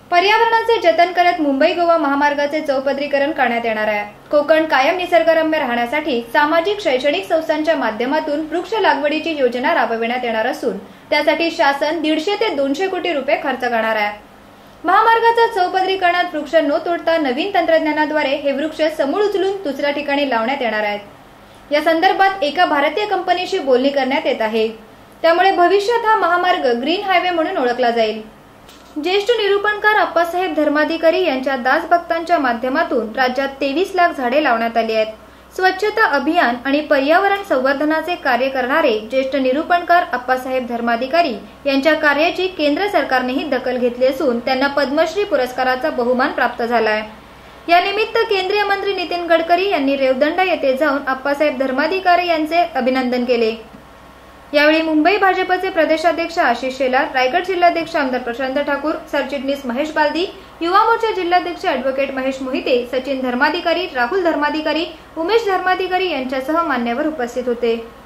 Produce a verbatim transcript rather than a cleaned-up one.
पर्यावरणाचे जतन करत मुंबई गोवा महामार्गाचे चौपदरीकरण करण्यात येणार आहे। कोकण कायम निसर्गरम्य राहण्यासाठी सामाजिक शैक्षणिक संस्थांच्या माध्यमातून वृक्ष लागवडीची योजना राबविण्यात येणार असून त्यासाठी शासन दीडशे ते दोनशे कोटी रुपये खर्च करणार आहे। महामार्गाच्या चौपदरीकरणात वृक्ष न तोडता नवीन तंत्रज्ञानाद्वारे हे वृक्ष समूळ उचलून दुसऱ्या ठिकाणी लावण्यात येणार आहेत। या संदर्भात एका भारतीय कंपनीशी बोलणी करण्यात येत आहे, त्यामुळे भविष्यात हा महामार्ग ग्रीन हायवे म्हणून ओळखला जाईल। ज्येष्ठ निरूपणकार अप्पासाहेब धर्माधिकारी यांच्या दासभक्तांच्या माध्यमातून राज्यात तेवीस लाख झाडे लावण्यात आली आहेत। स्वच्छता अभियान आणि पर्यावरण संवर्धनाचे कार्य करणारे ज्येष्ठ निरूपणकार अप्पासाहेब धर्माधिकारी यांच्या कार्याची केंद्र सरकारनेही दखल घेतली असून त्यांना पद्मश्री पुरस्काराचा बहुमान प्राप्त झाला आहे। या निमित्त केंद्रीय मंत्री नितीन गडकर यांनी रेवदंडा येथे जाऊन अप्पासाहेब धर्माधिकारी यांचे अभिनंदन केले। यावेळी मुंबई भाजपचे प्रदेशाध्यक्ष आशिष शेलार, रायगड जिल्हाध्यक्ष आमदार प्रशांत ठाकूर, सरचिटणीस महेश बालदी, युवा मोर्चा जिल्हाध्यक्ष अॅडव्होकेट महेश मोहिते, सचिन धर्माधिकारी, राहुल धर्माधिकारी, उमेश धर्माधिकारी यांच्यासह मान्यवर उपस्थित होते।